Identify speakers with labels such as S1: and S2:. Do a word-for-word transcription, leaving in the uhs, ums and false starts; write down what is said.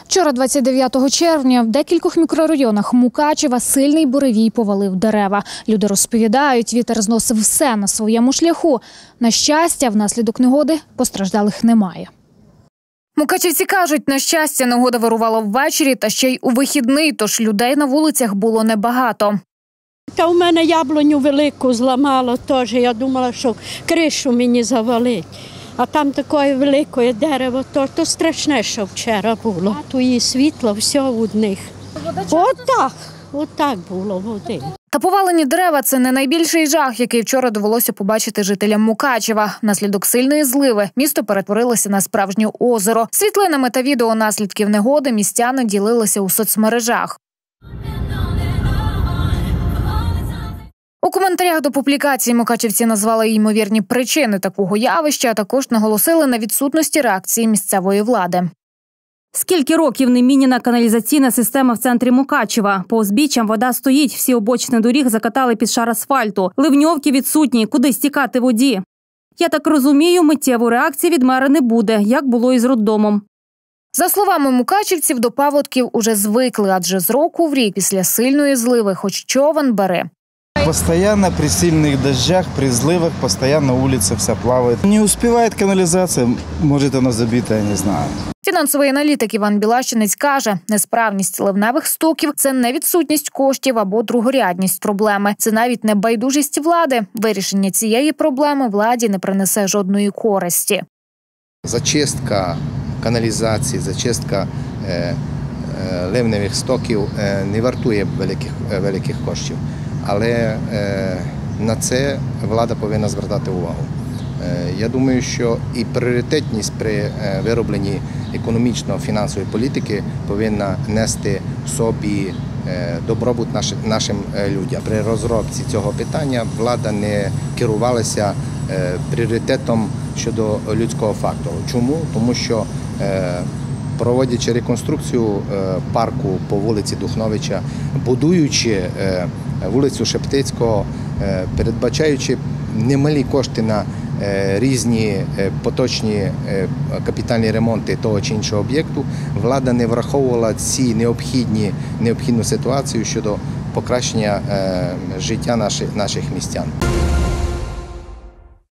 S1: Вчора, двадцять дев'ятого червня, в декількох мікрорайонах Мукачева сильний буревій повалив дерева. Люди розповідають, вітер зносив все на своєму шляху. На щастя, внаслідок негоди постраждалих немає. Мукачевці кажуть, на щастя, негода вирувала ввечері та ще й у вихідний, тож людей на вулицях було небагато.
S2: Та у мене яблуню велику зламало теж. Я думала, що кришу мені завалить. А там таке велике дерево, то, то страшне, що вчора було. Тут і світло, все у них. Отак, отак було води.
S1: Та повалені дерева – це не найбільший жах, який вчора довелося побачити жителям Мукачева. Внаслідок сильної зливи місто перетворилося на справжнє озеро. Світлинами та відео наслідків негоди містяни ділилися у соцмережах. У коментарях до публікації мукачевці назвали ймовірні причини такого явища, а також наголосили на відсутності реакції місцевої влади.
S3: Скільки років не міняна каналізаційна система в центрі Мукачева? По узбіччям вода стоїть, всі обочини доріг закатали під шар асфальту. Ливньовки відсутні, куди стікати воді? Я так розумію, миттєвої реакції від мера не буде, як було і з роддомом.
S1: За словами мукачевців, до паводків уже звикли, адже з року в рік після сильної зливи хоч човен бери.
S4: Постоянно при сильных дождях, при зливах, постоянно улица вся плавает. Не успевает канализация, может она забита, я не знаю.
S1: Фінансовий аналітик Іван Білащинець каже, несправність ливневих стоків – це не відсутність коштів або другорядність проблеми. Це навіть не байдужість влади. Вирішення цієї проблеми владі не принесе жодної користі.
S5: Зачистка каналізації, зачистка е, е, ливневих стоків е, не вартує великих, е, великих коштів. Але е, на це влада повинна звертати увагу. Е, я думаю, що і пріоритетність при е, виробленні економічно-фінансової політики повинна нести в собі е, добробут наш, нашим людям. При розробці цього питання влада не керувалася е, пріоритетом щодо людського фактору. Чому? Тому що е, проводячи реконструкцію парку по вулиці Духновича, будуючи вулицю Шептицького, передбачаючи немалі кошти на різні поточні капітальні ремонти того чи іншого об'єкту, влада не враховувала ці необхідні, необхідну ситуацію щодо покращення життя наших, наших містян.